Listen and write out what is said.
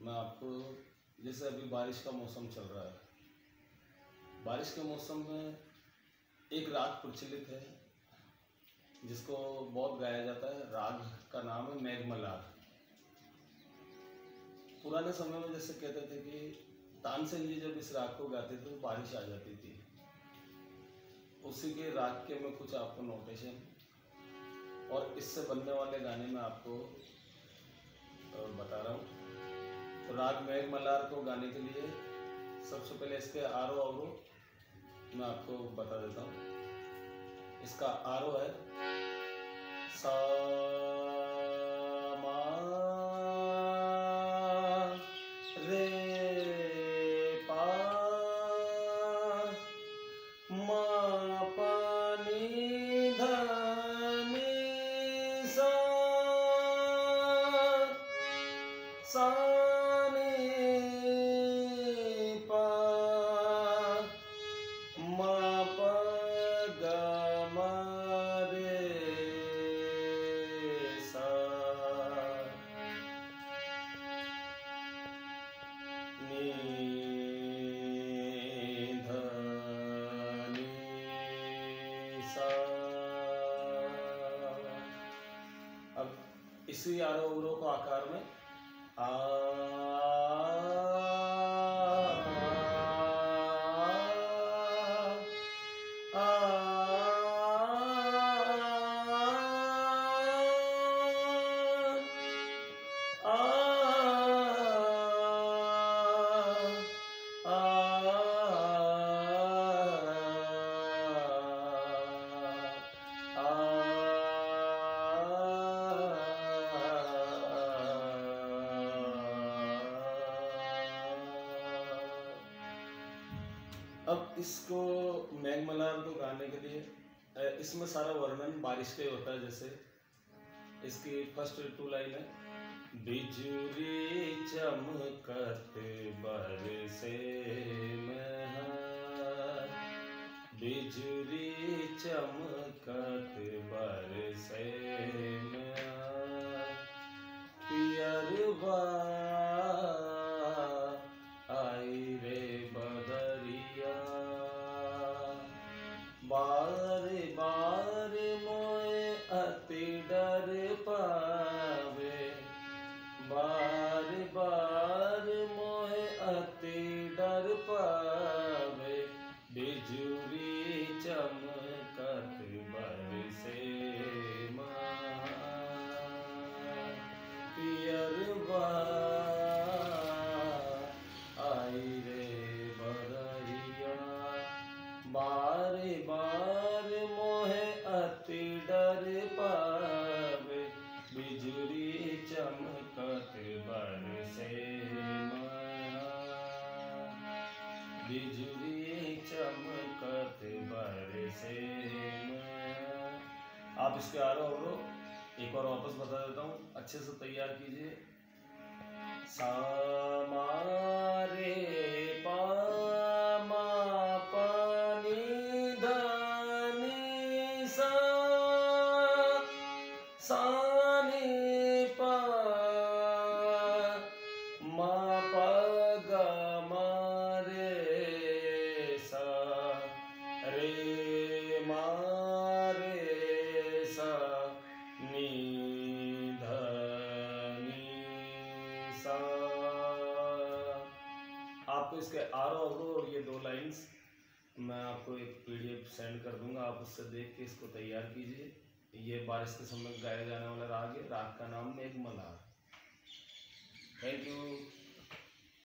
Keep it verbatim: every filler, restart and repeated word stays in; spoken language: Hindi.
मैं आपको, जैसे अभी बारिश का मौसम चल रहा है, बारिश के मौसम में एक राग प्रचलित है जिसको बहुत गाया जाता है। राग का नाम है मेघमल्हार। पुराने समय में जैसे कहते थे कि तानसेन जी जब इस राग को गाते थे तो बारिश आ जाती थी। उसी के राग के मैं कुछ आपको नोटेशन और इससे बनने वाले गाने में आपको बता रहा हूँ। तो राग मेघमल्हार को गाने के लिए सबसे पहले इसके आरो अवरो मैं आपको बता देता हूँ। इसका आरो है सा मा रे पा मा पा नी धा नी सा सा अब इसी आरो अवरो को आकार में आ अब इसको मेघमल्हार को गाने के लिए इसमें सारा वर्णन बारिश का ही होता है। जैसे इसकी फर्स्ट टू लाइन है, बिजुली चमकत बरसे मेहर, बिजुली चमकत बरसे मेहर, पियरवा आई रे बदरिया, बार बार मोए अति डर पावे, बार बार मोए अति डर पावे, बिजुली चमकत बरसे पियरवा आई रे बदरिया, बार बार मोहे अति डर पावे, बिजुली चमकत बरसे बिजुली चमकत बरसे। आप इसके आरो अवरो एक बार वापस बता देता हूँ, अच्छे से तैयार कीजिए। सा मा रे पा मा पा नी धा नी सा सा नी पा मा पा गा मा रे सा रे मा रे सा नी धा नी सा। आपको इसके आरो अवरो और ये दो लाइंस मैं आपको एक पीडीएफ सेंड कर दूंगा, आप उससे देख के इसको तैयार कीजिए। ये बारिश के समय गाया जाने वाला राग है। राग का नाम मेघमल्हार। Thank you.